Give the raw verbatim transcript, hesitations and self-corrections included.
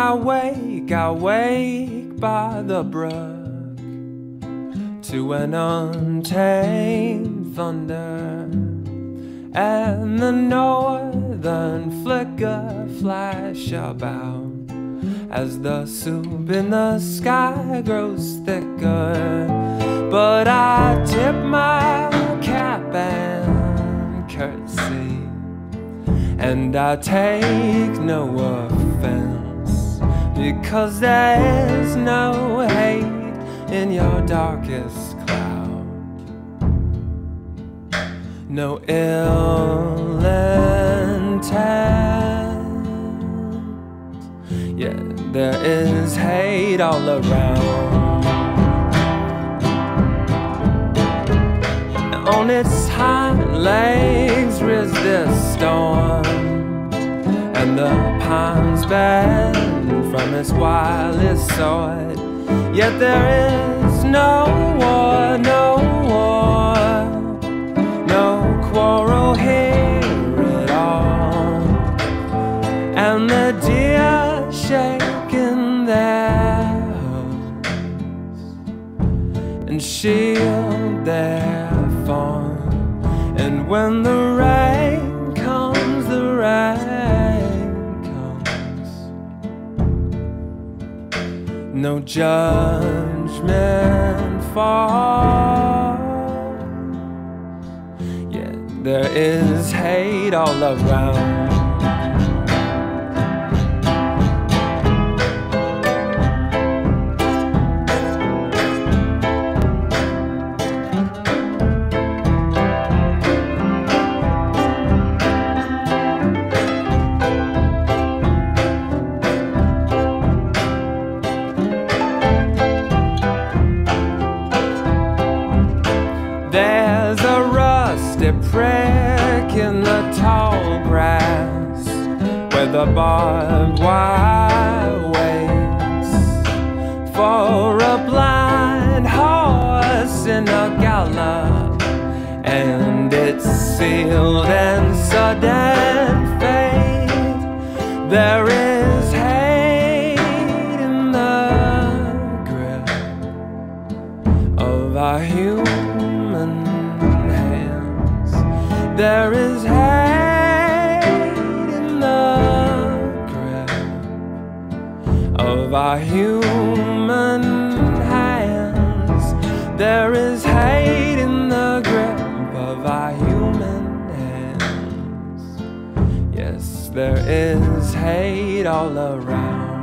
I wake, I wake by the brook to an untamed thunder, and the northern flicker flash about as the soup in the sky grows thicker. But I tip my cap and curtsy, and I take no offense, because there's no hate in your darkest cloud, no ill intent. Yeah, there is hate all around. On its hind legs resist storm, and the pines bend from its wildest sword. Yet there is no war, no war, no quarrel here at all. And the deer shake in their hooves and shield their fawn. And when the rain comes, the rain comes, no judgment falls. Yet there is hate all around. There's a rusty prick in the tall grass where the barbed wire waits for a blind horse in a gallop, and it's sealed and sudden fate. There is hate in the grip of our human hands. There is hate in the grip of our human hands. There is hate in the grip of our human hands. Yes, there is hate all around.